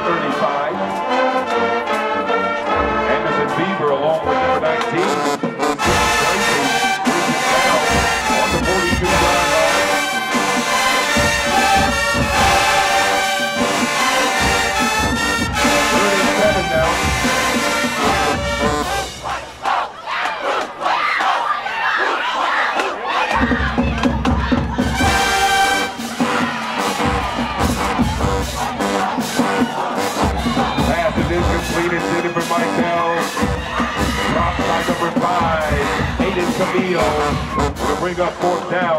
35. Anderson Beaver along with number 19. Tracy down on the 42-yard line. 37 now. Incomplete, intended for Michael. Dropped by number 5, Aiden Camillo, to bring up 4th down.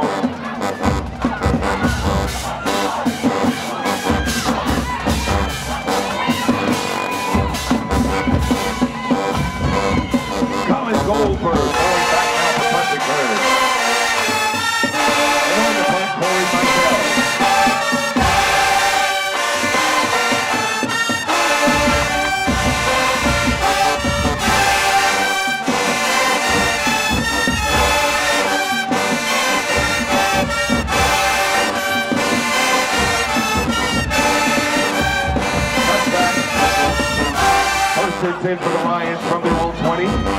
Colin Goldberg going back down the punt return. And on the punt, Corey Michael. First and 10 for the Lions from their own 20.